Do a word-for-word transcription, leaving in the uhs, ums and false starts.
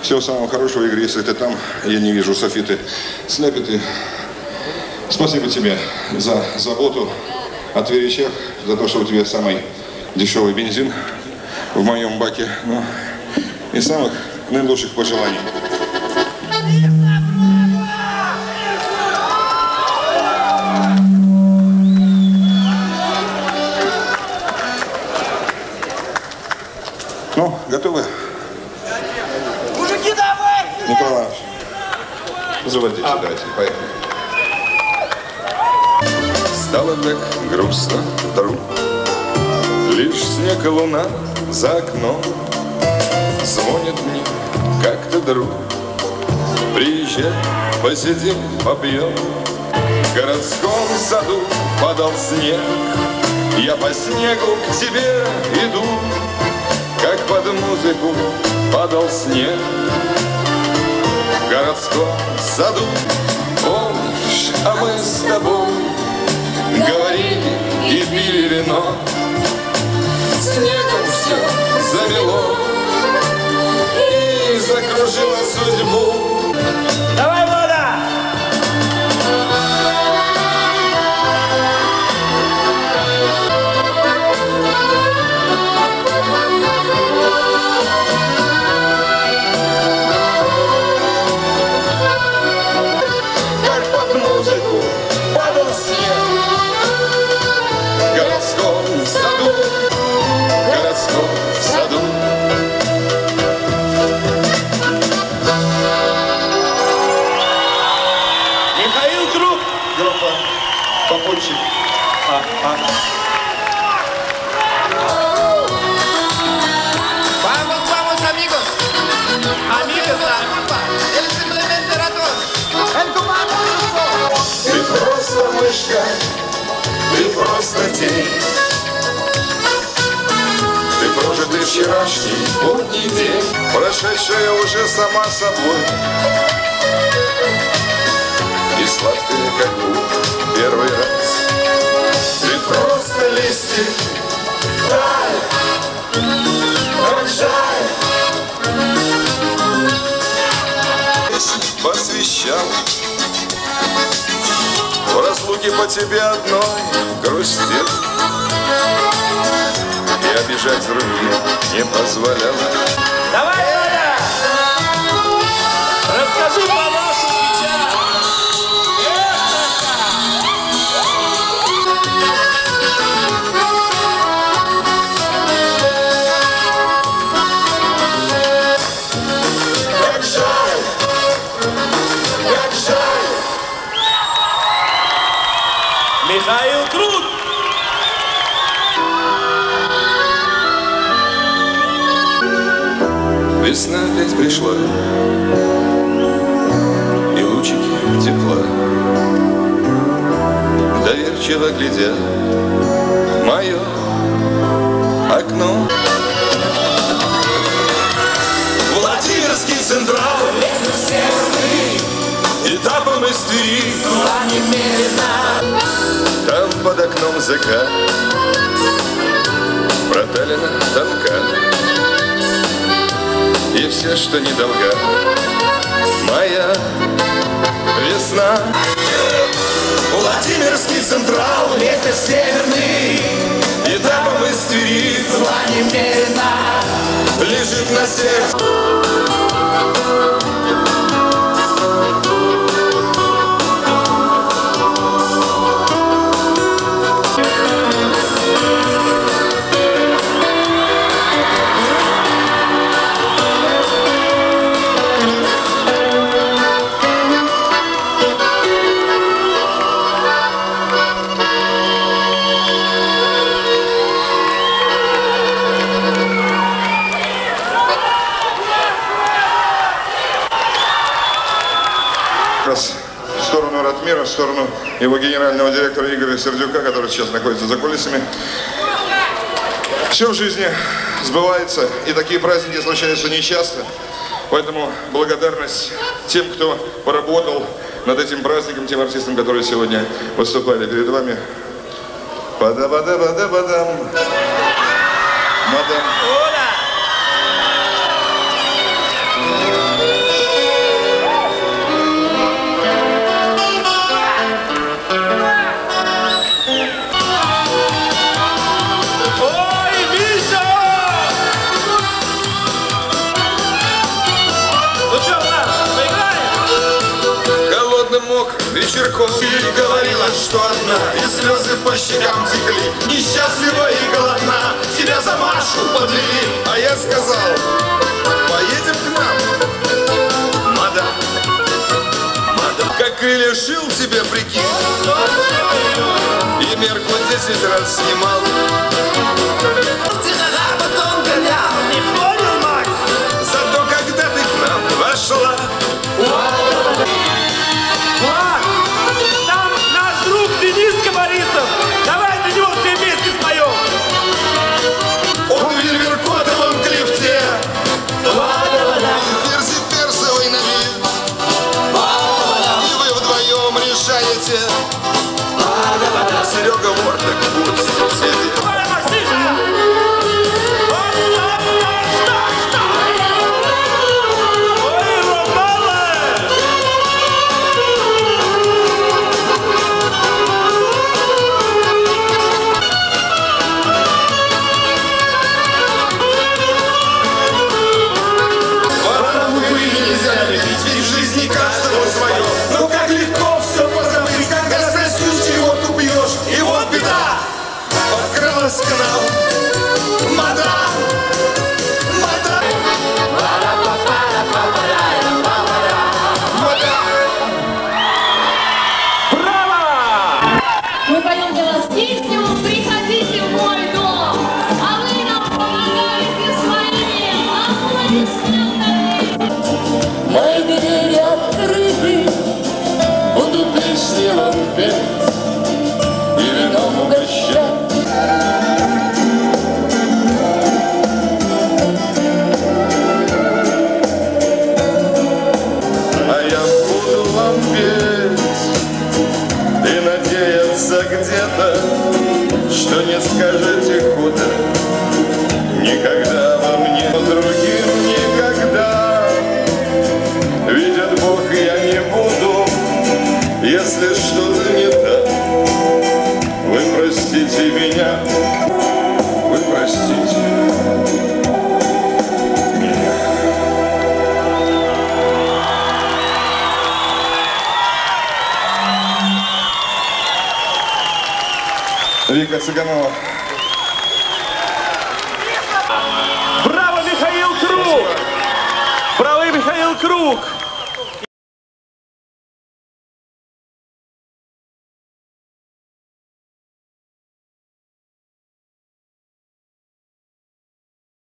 Всего самого хорошего, Игорь. Если ты там, я не вижу Софиты Снеппеты. Спасибо тебе за заботу о товарищах, за то, что у тебя самый дешевый бензин в моем баке. Ну, и самых наилучших пожеланий. Ну, готовы? Мужики, давай! Николай Иванович, заводите, а. Давайте, поехали. Стало так грустно вдруг, лишь снег и луна за окном. Звонит мне как-то друг: приезжай, посидим, попьем. В городском саду падал снег, я по снегу к тебе иду, как под музыку падал снег. В городском саду, помнишь, а мы с тобой говорили и пили вино. Снегом все замело и закружило судьбу. Давай, вода! Как под музыку падал снег в городском саду, в городском саду. Михаил Круг! Группа «Попутчик». А, а. Vamos, vamos, amigos. Amigos, el simplemente ratón. El comando. Ты просто мышка, ты просто тень. Ты прожитый вчерашний будний день, прошедшая уже сама собой. И сладкая, как будто первый раз. Ты просто листик, тай, как жаль. Посвящал в разлуке по тебе одной грустил, и обижать других не позволяла. Давай, Оля! Расскажи про нашу печаль. Как жаль, как жаль. Михаил Круг! Весна опять пришла, и лучики тепла доверчиво глядя в мое окно. Владимирский Централ, этапом из Твери, там под окном закат, проталина тонка, и все, что не долга, моя весна. Владимирский Централ, ветер северный, этапом из Твери, зла немерено, лежит на сердце. В сторону Ратмира, в сторону его генерального директора Игоря Сердюка, который сейчас находится за кулисами. Все в жизни сбывается, и такие праздники случаются нечасто. Поэтому благодарность тем, кто поработал над этим праздником, тем артистам, которые сегодня выступали перед вами. Бада-бада-бада-бадам. Мадам. Оля! мокрых вечерков. Ты говорила, что одна, и слезы по щекам текли. Несчастлива и голодна, тебя за Машу подвели. А я сказал, поедем к нам. Мадам, мадам, Как и лишил тебя, прикинь, и мерку десять раз снимал. тихо, потом гонял. Не понял, Макс? Зато когда ты к нам вошла, Макс, там наш друг Дениска Борисов. Давай на него все вместе споем. Он в Вильверкотовом клифте. перси персовый на вид, и вы вдвоем решаете. Серега Вортек будет сидеть. Давай, Максима. Оп, оп, оп, что, что? Ой, Ромала. Воровую нельзя любить, ведь в жизни каждого свое. Но как легко все позабыть, когда спросишь, чего ты пьешь. И вот беда подкралась к нам. Мадам, мадам, мадам. Браво! Мы поем для вас песню «Приходите в мой дом», а вы нам помогаете своими аплодисментами. Мои двери открыты, буду песни вам петь и вином угощать. А я буду вам петь и надеяться где-то, что не скажете худо никогда во мне, но другим никогда. Видит Бог, я не буду, если что-то не так. Вы простите меня, вы простите меня. Вика Цыганова. Браво, Михаил Круг! Браво, Михаил Круг!